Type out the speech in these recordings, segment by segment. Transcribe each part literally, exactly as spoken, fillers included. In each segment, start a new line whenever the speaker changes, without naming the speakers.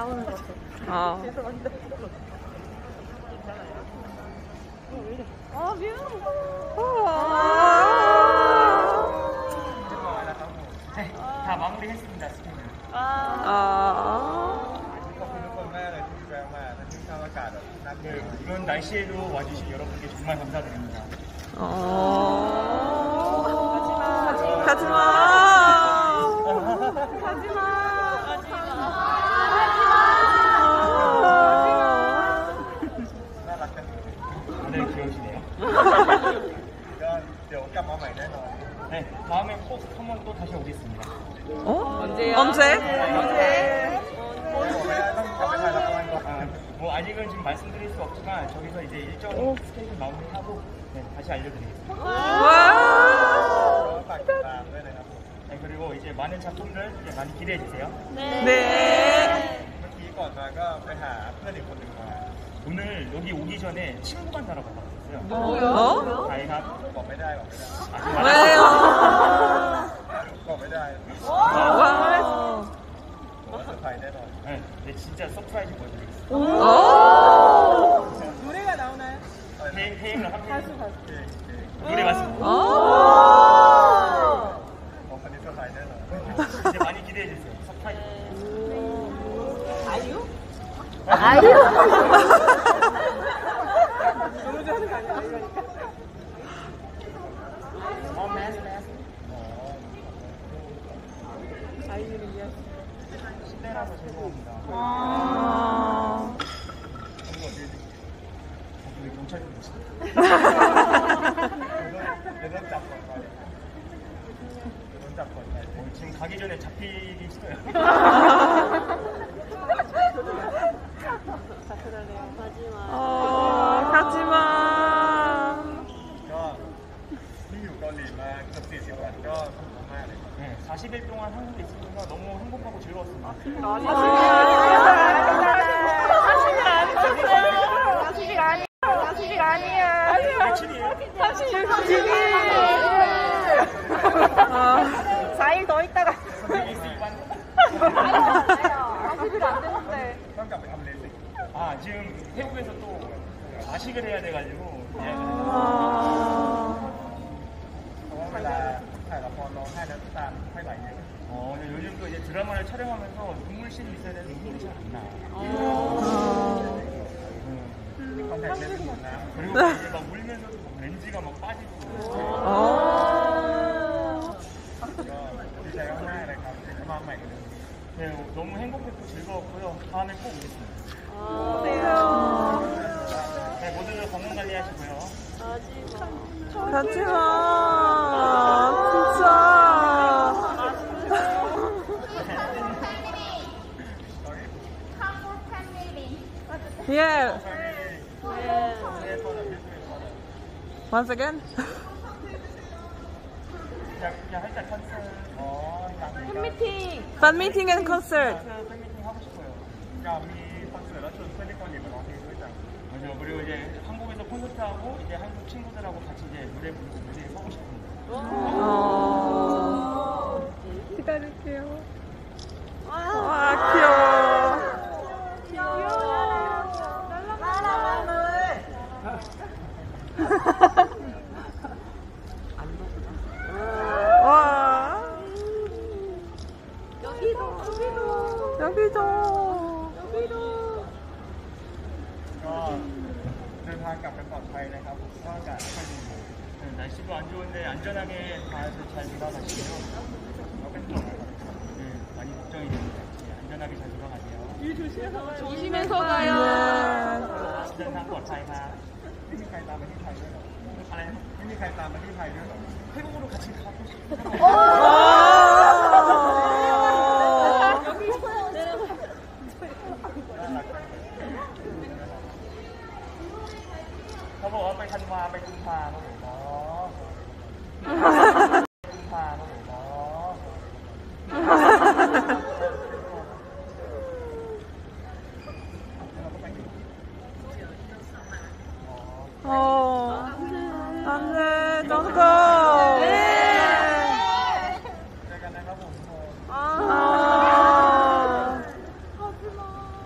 나오는 것 같아.
아.
죄송한데. 아, 미안.
다 마무리했습니다. 스킨을.
아.
아.
네, 이런 날씨에도 와주신 여러분께 정말 감사드립니다.
어.
가지마.
가지마.
가지마.
다들 귀여우시네요. 네, 다음에 꼭 한번 또 다시 오겠습니다.
어?
언제요?
언제?
언제?
아, 뭐 아직은 지금 말씀드릴 수 없지만 저기서 이제 일정 스케줄 마무리하고 네, 다시 알려드리겠습니다.
와.
네, 그리고 이제 많은 작품들 이제 많이 기대해 주세요.
네.
오늘 여기 오기 전에 친구 만나러 가봤어요.
어?
다이가
왜요? 와.
네, 네, 진짜 서프라이즈 보여드리겠습니다.
오.
노래가 나오나요?
회- 회의를 함께
가수, 가수.
노래 맞습니다.
오.
이제 많이 기대해 주세요. 서프라이즈.
아이유?
아유.
너무 좋아하는 거 아니야? 이러니까.
어, 매스 매스.
아이유를 위한.
시대라서 죄송합니다.
아.
우리 경찰님 오시네. 어, 지금 가기 전에 잡히기 싫어요.
잡혀달래요. 가지마.
어, 가지마.
네, 사십 일 동안 한국에 있으니까 너무 행복하고 즐거웠습니다.
사십일 아니에요. 사십일 아니에요.
며칠이에요?
삼십일, 삼십일. 사 일 더 있다가. 사십일 안 되는데.
아, 지금 태국에서 또 자식을 해야 돼가지고. 예. 어, 근데 요즘 또 이제 드라마를 촬영하면서 눈물씬이 있어야 되는데 눈물이 잘 안 나요. 음. 그리고 이제 막 울면서도 막 렌즈가 막 빠지고. 네, 너무 행복했고 즐거웠고요. 다음에 꼭 오겠습니다. 네, 모두들 건강 관리하시고요.
가지마. 진짜. Yeah. Once again.
그냥, 그냥 할때 컨셉. 어,
팬미팅.
Fan meeting and concert.
팬미팅 하고 싶어요. 맞아요. 그리고 이제 한국에서 콘서트하고 이제 한국 친구들하고 같이 이제 노래 부르고 무대에 서고 싶습니다.
어. 기다릴게요. 와, 귀여워. 와.
여기도, 여기도,
여기도.
여기도.
ก็เดินทางกลับกันปลอดภัยนะครับผมก็อากาศไม่ค่อยดี네, 날씨도 안 좋은데 안전하게 다들 잘 돌아가시고요. 네, 많이 걱정이 됩니다. 네, 안전하게 잘 돌아가세요.
조심해서 가요.
เดินทางปลอดภัยครับไม่มีใครตามไปที่ไทยด้วยหรออะไรนะไม่มีใครตามไปที่ไทยด้วยหรอ태국으로 같이 가고 싶어요.เขาบอกว่าไปธันวาไปกุมภาครับผมอ๋อกุมภาครับผมอ๋อ
어. 안 돼, don't go.
잘 가나가 뭐.
아.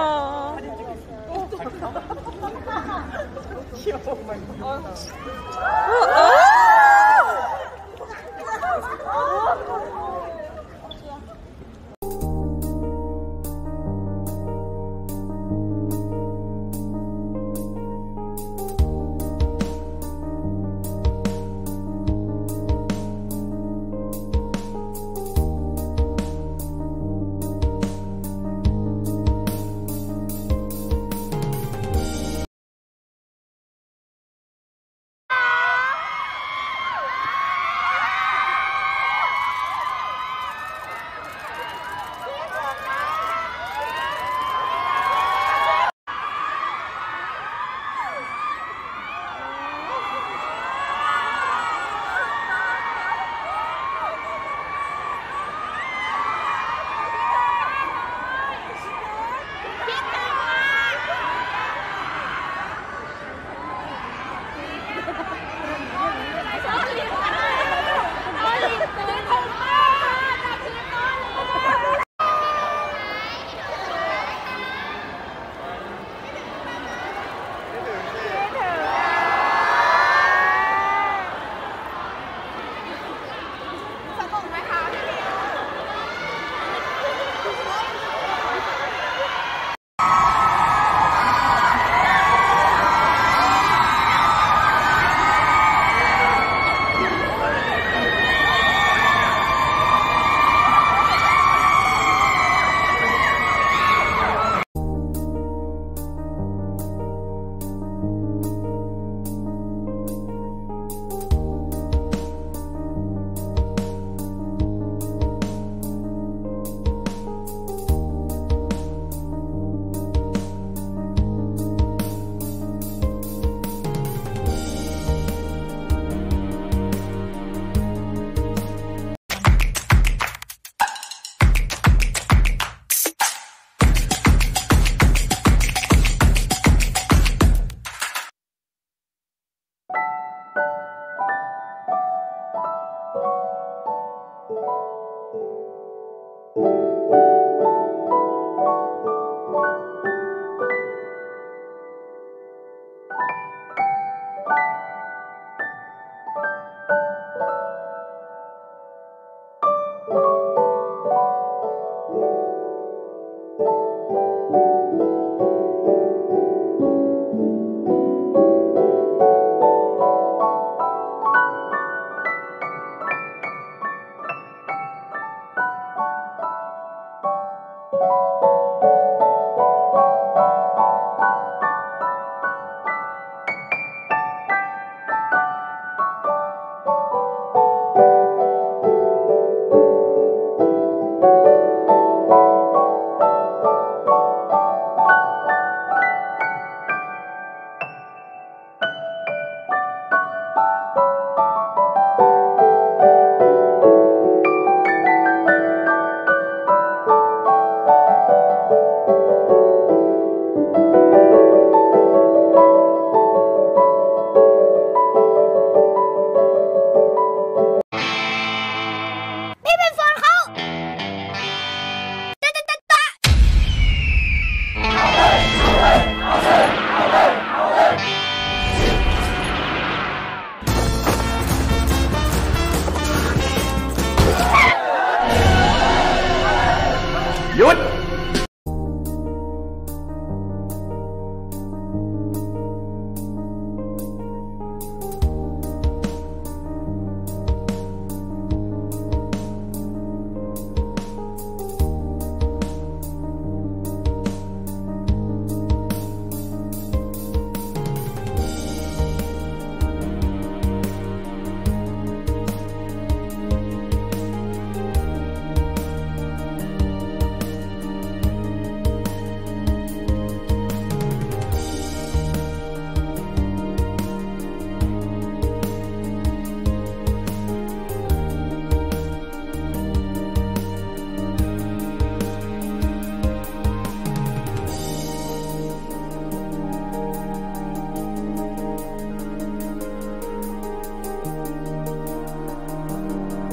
หยุด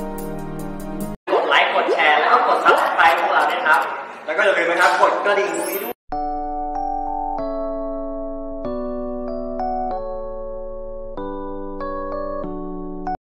กดไลค์กดแชร์แล้วก็กด ซับสไครบ์ พวกเราด้วยครับ
แล้วก็อย่าลืมนะครับกดกระดิ่ง